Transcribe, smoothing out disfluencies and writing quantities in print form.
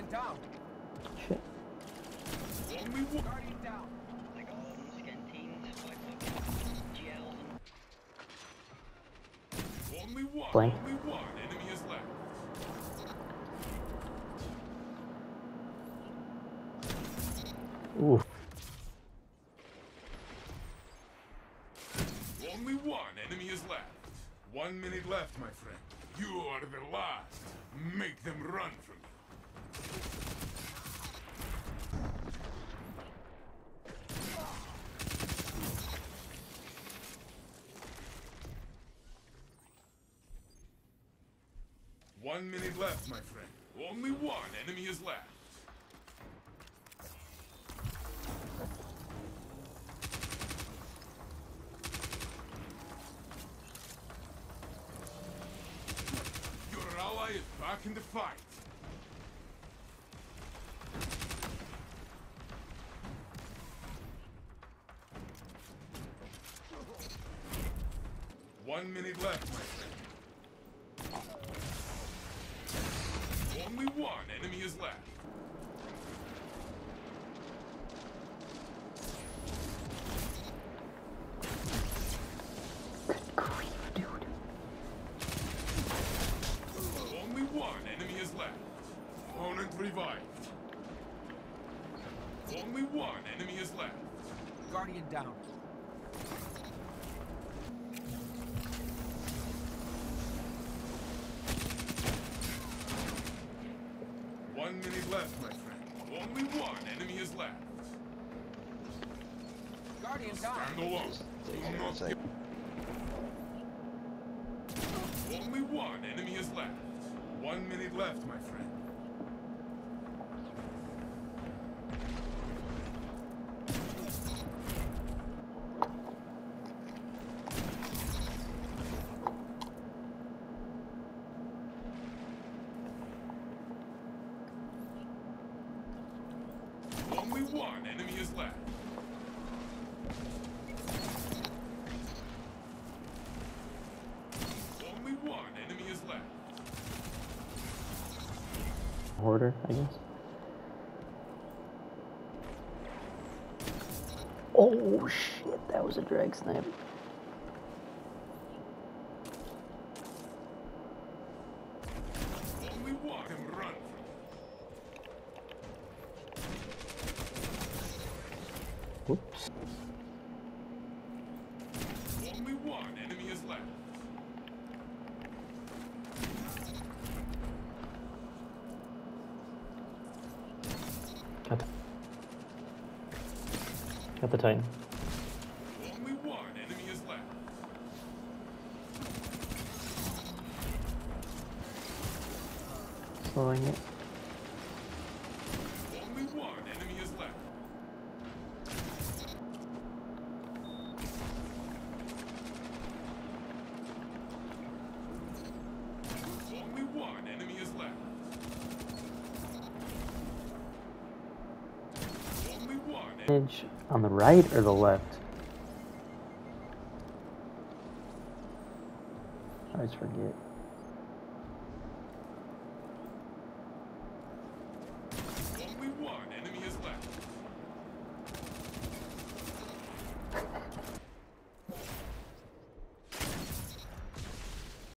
down. Shit. Only one. Guardian down. Only one. Blank. Only one enemy is left. Ooh. Only one enemy is left. 1 minute left, my friend. You are the last. Make them run from you. One minute left, my friend. Only one enemy is left. Your ally is back in the fight. One minute left, my friend. Only one enemy is left. Good grief, dude. Only one enemy is left. Opponent revived. Only one enemy is left. Guardian down. One minute left, my friend. Only one enemy is left. Guardian down. Stand alone. Do not give. Only one enemy is left. 1 minute left, my friend. Only one enemy is left. Only one enemy is left. Hoarder, I guess. Oh shit, that was a drag snipe. Only one can run. Whoops. Only one enemy is left. Got the Titan. Only one enemy is left. Slowing it. Only one enemy is left. Only one enemy is left. Only one. Edge on the right or the left? I always forget.